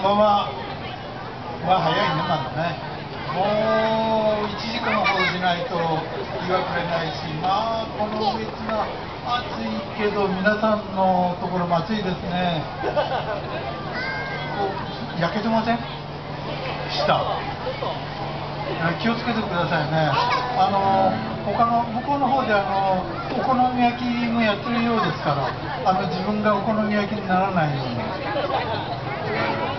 んばんは。早いね、まだね。もう1時間ほどしないと日が暮れないし、この上地が暑いけど、皆さんのところも暑いですね。焼けてません？下。気をつけてくださいね。他の向こうの方でお好み焼きもやってるようですから、自分がお好み焼きにならないように。